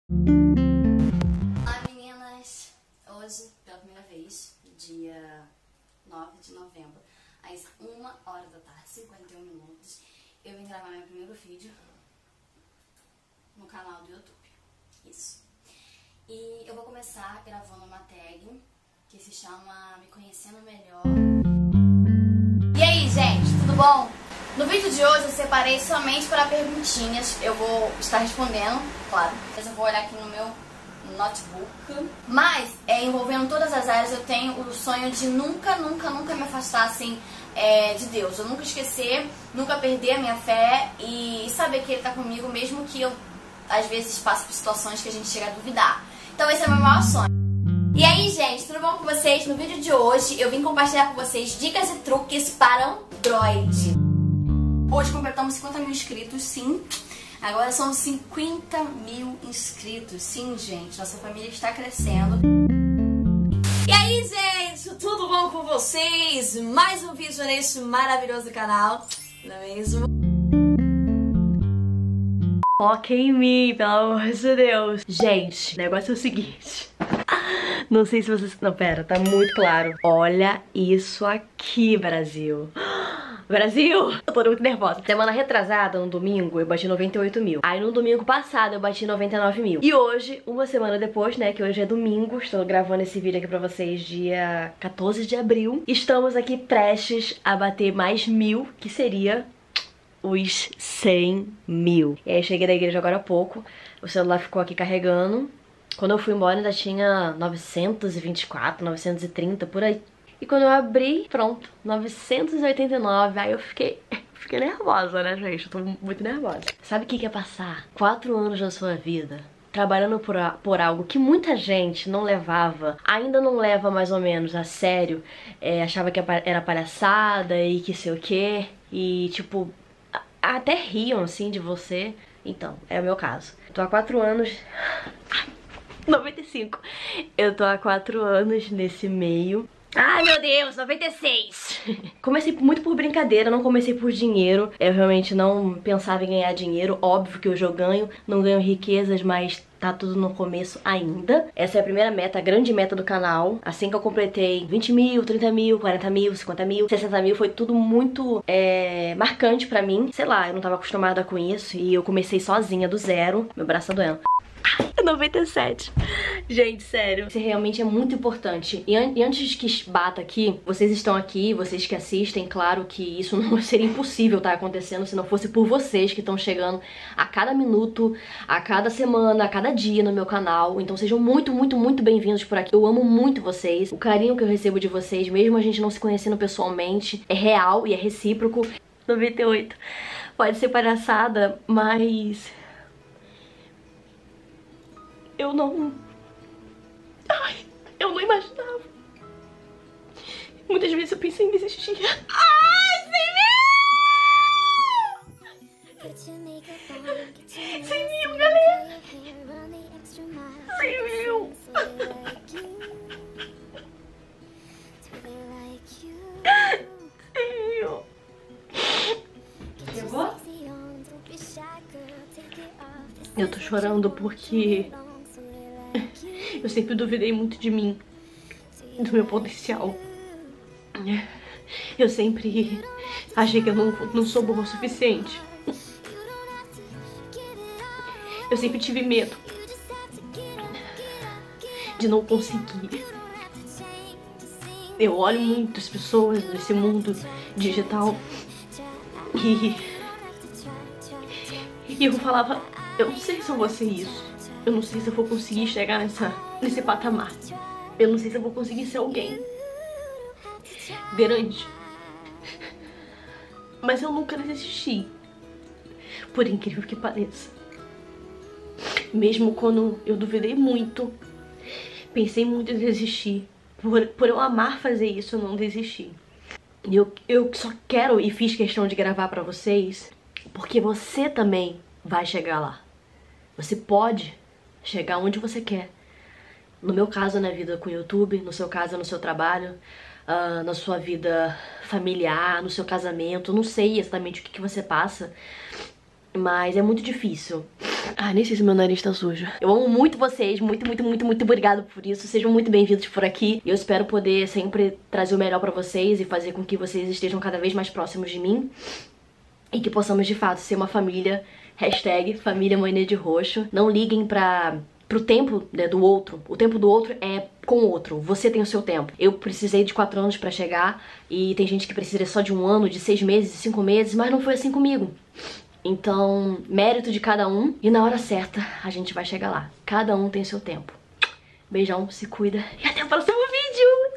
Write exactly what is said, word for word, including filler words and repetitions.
Olá meninas, hoje pela primeira vez, dia nove de novembro, às uma hora da tarde, cinquenta e um minutos, eu vim gravar meu primeiro vídeo no canal do YouTube, isso. E eu vou começar gravando uma tag que se chama Me Conhecendo Melhor. E aí gente, tudo bom? No vídeo de hoje eu separei somente para perguntinhas, eu vou estar respondendo, claro, mas eu vou olhar aqui no meu notebook. Mas, é, envolvendo todas as áreas, eu tenho o sonho de nunca, nunca, nunca me afastar, assim, é, de Deus. Eu nunca esquecer, nunca perder a minha fé e saber que Ele tá comigo, mesmo que eu, às vezes, passe por situações que a gente chega a duvidar. Então esse é o meu maior sonho. E aí, gente, tudo bom com vocês? No vídeo de hoje, eu vim compartilhar com vocês dicas e truques para Android. Hoje completamos cinquenta mil inscritos, sim. Agora são cinquenta mil inscritos, sim, gente. Nossa família está crescendo. E aí, gente, tudo bom com vocês? Mais um vídeo nesse maravilhoso canal, não é mesmo? Foca em mim, pelo amor de Deus. Gente, o negócio é o seguinte. Não sei se vocês... Não, pera, tá muito claro. Olha isso aqui, Brasil. Brasil! Eu tô muito nervosa. Semana retrasada, no domingo, eu bati noventa e oito mil. Aí no domingo passado eu bati noventa e nove mil. E hoje, uma semana depois, né, que hoje é domingo, estou gravando esse vídeo aqui pra vocês dia quatorze de abril. Estamos aqui prestes a bater mais mil, que seria os cem mil. E aí cheguei da igreja agora há pouco, o celular ficou aqui carregando. Quando eu fui embora ainda tinha novecentos e vinte e quatro, novecentos e trinta, por aí. E quando eu abri, pronto, novecentos e oitenta e nove, aí eu fiquei, fiquei nervosa, né, gente? Eu tô muito nervosa. Sabe o que é passar quatro anos da sua vida trabalhando por, a, por algo que muita gente não levava, ainda não leva mais ou menos a sério, é, achava que era palhaçada e que sei o quê, e tipo, até riam assim de você. Então, é o meu caso. Tô há quatro anos... noventa e cinco. Eu tô há quatro anos nesse meio. Ai, meu Deus, noventa e seis. Comecei muito por brincadeira, não comecei por dinheiro. Eu realmente não pensava em ganhar dinheiro. Óbvio que hoje eu ganho, não ganho riquezas, mas tá tudo no começo ainda. Essa é a primeira meta, a grande meta do canal. Assim que eu completei vinte mil, trinta mil, quarenta mil, cinquenta mil, sessenta mil, foi tudo muito é, marcante pra mim. Sei lá, eu não tava acostumada com isso e eu comecei sozinha do zero. Meu braço tá doendo. noventa e sete. Gente, sério, isso realmente é muito importante. E, an e antes que bata aqui, vocês estão aqui, vocês que assistem, claro que isso não seria impossível estar acontecendo se não fosse por vocês que estão chegando a cada minuto, a cada semana, a cada dia no meu canal. Então sejam muito, muito, muito bem-vindos por aqui. Eu amo muito vocês. O carinho que eu recebo de vocês, mesmo a gente não se conhecendo pessoalmente, é real e é recíproco. noventa e oito. Pode ser palhaçada, mas... eu não... Ai, eu não imaginava. Muitas vezes eu pensei em desistir. Ai, cem mil! cem mil, galera! cem mil! cem mil! Pegou? Eu tô chorando porque... eu sempre duvidei muito de mim, do meu potencial. Eu sempre achei que eu não, não sou boa o suficiente. Eu sempre tive medo de não conseguir. Eu olho muitas pessoas nesse mundo digital e, e eu falava, eu não sei se eu vou ser isso. Eu não sei se eu vou conseguir chegar nessa, nesse patamar. Eu não sei se eu vou conseguir ser alguém grande. Mas eu nunca desisti. Por incrível que pareça. Mesmo quando eu duvidei muito, pensei muito em desistir. Por, por eu amar fazer isso, eu não desisti. E eu, eu só quero e fiz questão de gravar pra vocês, porque você também vai chegar lá. Você pode chegar onde você quer. No meu caso, na vida com o YouTube, no seu caso, no seu trabalho, uh, na sua vida familiar, no seu casamento. Não sei exatamente o que, que você passa, mas é muito difícil. Ah, nem sei se meu nariz tá sujo. Eu amo muito vocês, muito, muito, muito, muito obrigado por isso. Sejam muito bem-vindos por aqui. Eu espero poder sempre trazer o melhor pra vocês e fazer com que vocês estejam cada vez mais próximos de mim. E que possamos, de fato, ser uma família. Hashtag família Mania de Roxo. Não liguem pra... pro tempo, né, do outro. O tempo do outro é com o outro. Você tem o seu tempo. Eu precisei de quatro anos pra chegar. E tem gente que precisa só de um ano, de seis meses, de cinco meses. Mas não foi assim comigo. Então, mérito de cada um. E na hora certa, a gente vai chegar lá. Cada um tem seu tempo. Beijão, se cuida. E até o próximo vídeo!